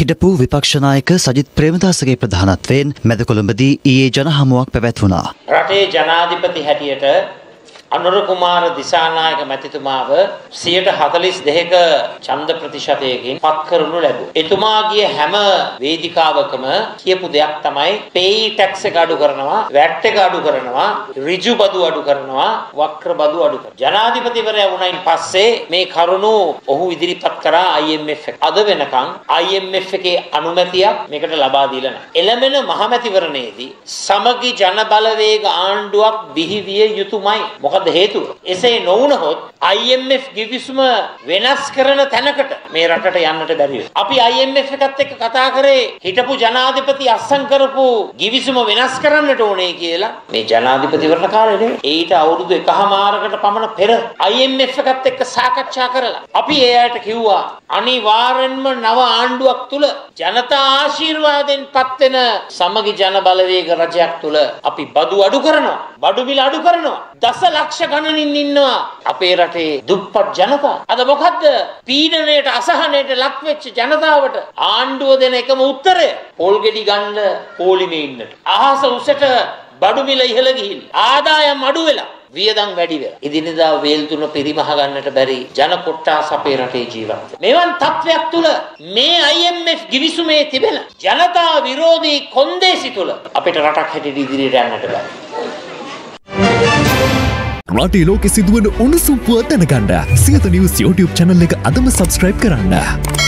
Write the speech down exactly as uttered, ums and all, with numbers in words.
හිටපු විපක්ෂ නායක සජිත් ප්‍රේමදාසගේ ප්‍රධානත්වයෙන් මැද කොළඹදී ඊයේ ජනහමුවක් පැවැත්වුණා. රටේ ජනාධිපති හැටියට අනුර කුමාර දිසානායක මැතිතුමාව සියයට හතළිස් දෙකක ඡන්ද ප්‍රතිශතයකින් පත් කරනු ලැබුවා. එතුමාගේ හැම වේදිකාවකම කියපු දෙයක් තමයි පේයි ටැක්ස් එක අඩු කරනවා, වැට් එක අඩු කරනවා, ඍජු බදු අඩු කරනවා, වක්‍ර බදු අඩු කරනවා. ජනාධිපතිවරයා වුණයින් පස්සේ මේ කරුණු ඔහු ඉදිරිපත් කරා I M F එක. අද වෙනකන් I M F එකේ අනුමැතියක් මේකට ලබා දීලා නැහැ. එළමෙන මහමැතිවරණයේදී සමගි ජන බලවේග ආණ්ඩුවක් බිහි විය යුතුමයි. මොකද හේතුව එසේ නොවුනහොත් I M F ගිවිසුම වෙනස් කරන තැනකට මේ රටට යන්නට බැරි වෙනවා. අපි I M F එකත් එක්ක කතා කරේ හිටපු ජනාධිපති අස්සම් කරපු ගිවිසුම වෙනස් කරන්නට ඕනේ කියලා. මේ ජනාධිපතිවරණ කාලේ නෙවෙයි. ඊට අවුරුදු එකහමාරකට පමණ පෙර I M F එකත් එක්ක සාකච්ඡා කරලා අපි ඒ අයට කිව්වා අනිවාර්යෙන්ම නව ආණ්ඩුවක් තුල ජනතා ආශිර්වාදයෙන් පත් වෙන සමගි ජන බලවේග රජයක් තුල අපි බදු අඩු කරනවා. බඩු මිල අඩු කරනවා. දසලක්ෂ ගණනින් ඉන්නවා අපේ රටේ දුප්පත් ජනතාව. අද මොකද්ද පීඩනයට අසහනයට ලක් වෙච්ච ජනතාවට ආණ්ඩුව දෙන එකම උත්තරය පොල් ගෙඩි ගන්න පොලිමේ ඉන්නට. අහස උසට බඩු මිල ඉහළ ගිහින් ආදායම් අඩු වෙලා වියදම් වැඩි වෙලා ඉදිනදා වේල් තුන පරිමහ ගන්නට බැරි ජන කොට්ටාස අපේ රටේ ජීවත්. මෙවන් තත්වයක් තුල මේ I M F ගිවිසුමේ තිබෙන ජනතා විරෝධී කොන්දේසි තුල අපිට රටක් හැටියට ඉදිරියට යන්නට බෑ. රටේ ලෝකෙ සිදුවන උණුසුම් පුවත් දැනගන්න සියත නිවුස් YouTube channel එක අදම subscribe කරන්න.